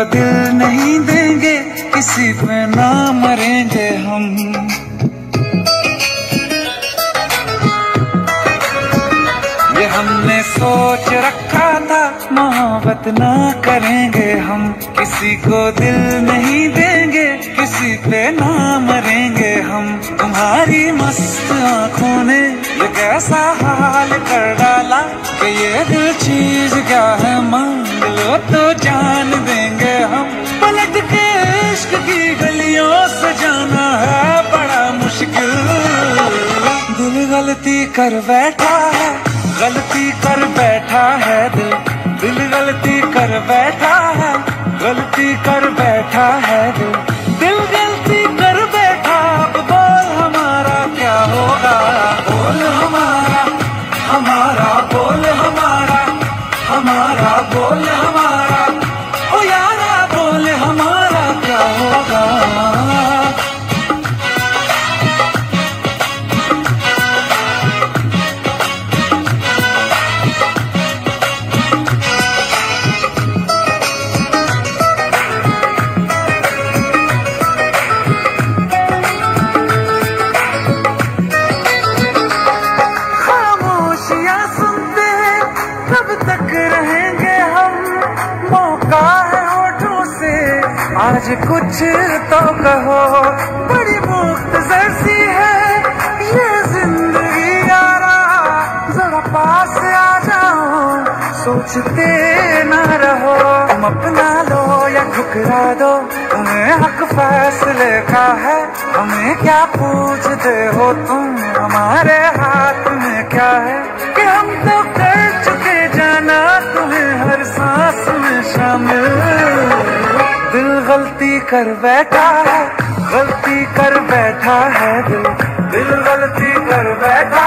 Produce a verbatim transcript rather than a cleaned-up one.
दिल नहीं देंगे, किसी पे ना मरेंगे हम। ये हमने सोच रखा था, मोहब्बत ना करेंगे हम। किसी को दिल नहीं देंगे, किसी पे ना मरेंगे हम। तुम्हारी मस्त आँखों ने ये कैसा हाल कर डाला कि ये दिल चीज क्या है, मांग लो तो जान देंगे हम। पलट के इश्क की गलियों से जाना है बड़ा मुश्किल। दिल गलती कर बैठा है, गलती कर बैठा है दिल। दिल गलती कर बैठा है, गलती कर बैठा है दिल। दिल गलती कर बैठा, अब बोल हमारा क्या होगा। बोल हमारा, हमारा बोल हमारा, हमारा बोल हमारा, ओ यारा बोल हमारा क्या होगा। कब तक रहेंगे हम, मौका है होठों से आज कुछ तो कहो। बड़ी मुख्तसर सी है ये जिंदगी यारा, जरा पास आ जाओ, सोचते न रहो। तुम अपना लो या ठुकरा दो, तुम्हें हक फैसले का है। हमें क्या पूछते हो तुम, हमारे हाथ में क्या है कि हम तो कर चुके जाना तुम्हें हर सांस में शामिल। दिल गलती कर बैठा है, गलती कर बैठा है दिल। दिल गलती कर बैठा